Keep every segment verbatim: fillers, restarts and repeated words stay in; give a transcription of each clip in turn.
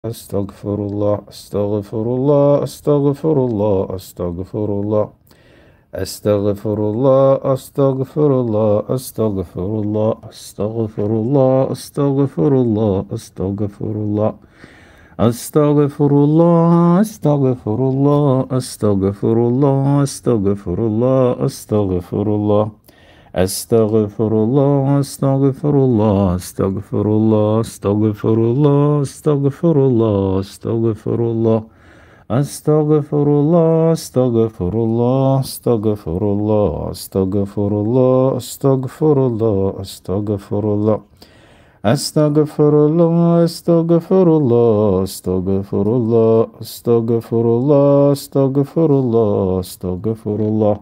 Astaghfirullah, astaghfirullah, astaghfirullah, astaghfirullah. Astaghfirullah, astaghfirullah, astaghfirullah, astaghfirullah, astaghfirullah, astaghfirullah. Astaghfirullah, astaghfirullah, astaghfirullah, astaghfirullah, astaghfirullah. Astaghfirullah, astaghfirullah, astaghfirullah, astaghfirullah, astaghfirullah, astaghfirullah. Astaghfirullah, astaghfirullah, astaghfirullah, astaghfirullah, astaghfirullah, astaghfirullah. Astaghfirullah, astaghfirullah, astaghfirullah, astaghfirullah, astaghfirullah, astaghfirullah.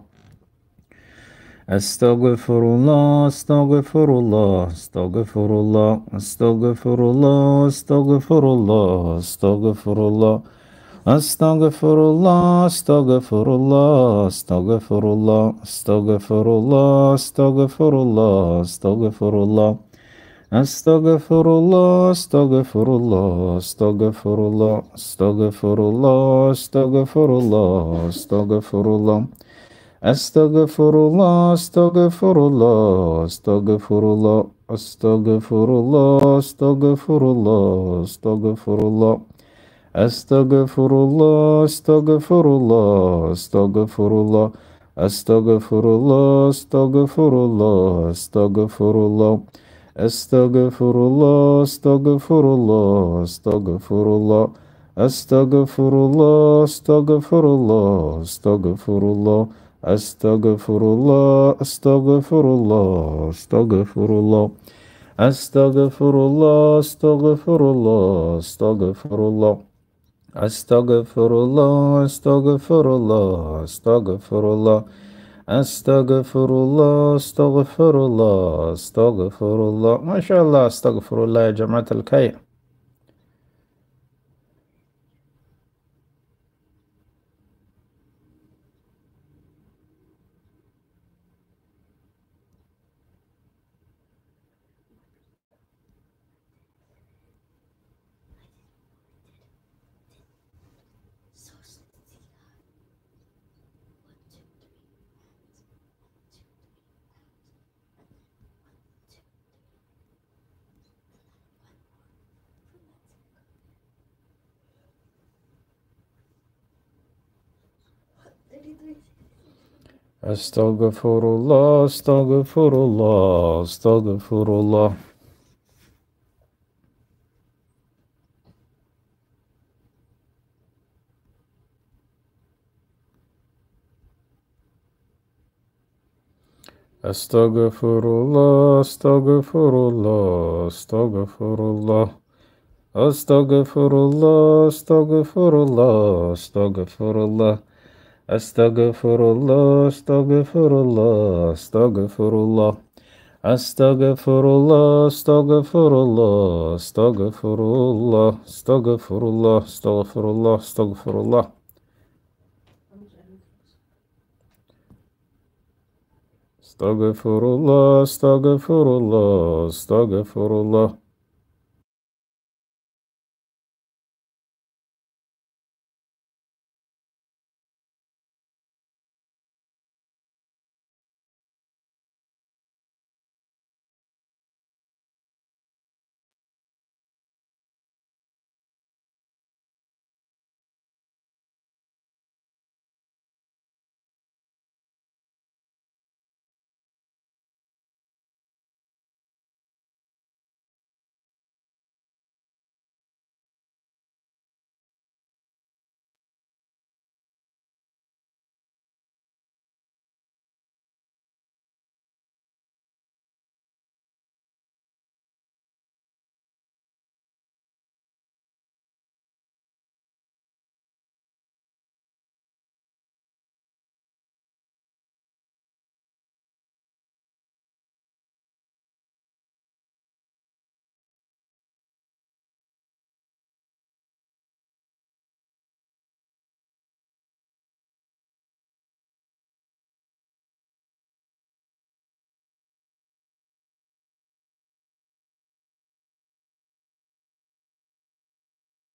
Astaghfirullah, astaghfirullah, astaghfirullah, astaghfirullah, astaghfirullah, astaghfirullah. Astaghfirullah, astaghfirullah, astaghfirullah, astaghfirullah, astaghfirullah, astaghfirullah. Astaghfirullah, astaghfirullah, astaghfirullah, astaghfirullah, astaghfirullah, astaghfirullah. Astaghfirullah, astaghfirullah, astaghfirullah, astaghfirullah, astaghfirullah, astaghfirullah. Astaghfirullah, astaghfirullah, astaghfirullah, astaghfirullah, astaghfirullah, astaghfirullah. Astaghfirullah, astaghfirullah, astaghfirullah. Astaghfirullah, astaghfirullah, astaghfirullah. Astaghfirullah, astaghfirullah, astaghfirullah. Astaghfirullah, astaghfirullah, astaghfirullah. Astaghfirullah, astaghfirullah, astaghfirullah. Astaghfirullah, astaghfirullah, astaghfirullah. ما شاء الله استغفر الله يا جماعة الخير. Astaghfirullah, astaghfirullah, astaghfirullah. Astaghfirullah, astaghfirullah, astaghfirullah. Astaghfirullah, astaghfirullah, astaghfirullah. Astaghfirullah, astaghfirullah, astaghfirullah. Astaghfirullah, astaghfirullah, astaghfirullah, astaghfirullah, astaghfirullah, astaghfirullah. Astaghfirullah, astaghfirullah, astaghfirullah.